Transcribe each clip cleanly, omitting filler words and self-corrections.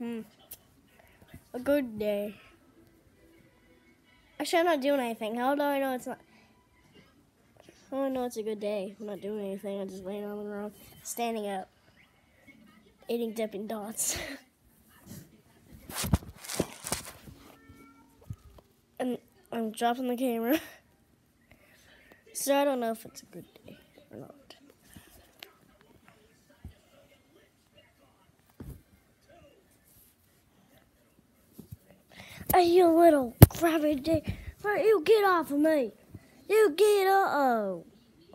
A good day. Actually, I'm not doing anything. How do I know it's not? How do I know it's a good day? I'm not doing anything. I'm just laying on the ground, standing up, eating Dippin' Dots. And I'm dropping the camera. So I don't know if it's a good day or not. Hey, you little crabby dick. You get off of me. You get Oh.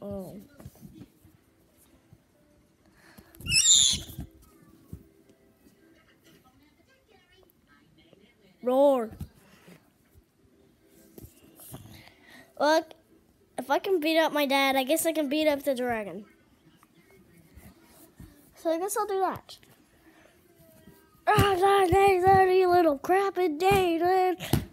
Roar. Look, if I can beat up my dad, I guess I can beat up the dragon. So I guess I'll do that. You little crappy day.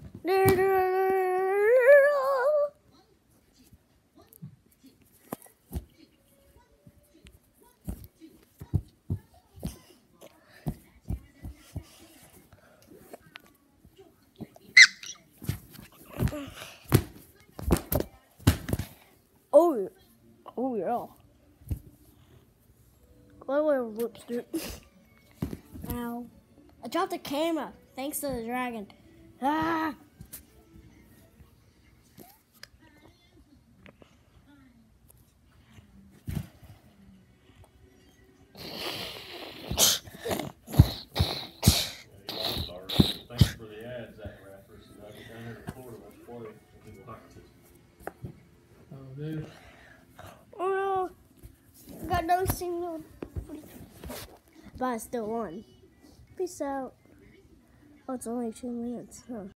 Oh yeah. Whoops, dude. Ow. I dropped the camera, thanks to the dragon. Ah! Thanks for the ads, Zach Rapper. So now you're down here in Florida, let's play. Oh, dude. Oh no. I got no signal. But I still won. Peace out. Oh, it's only 2 minutes, huh?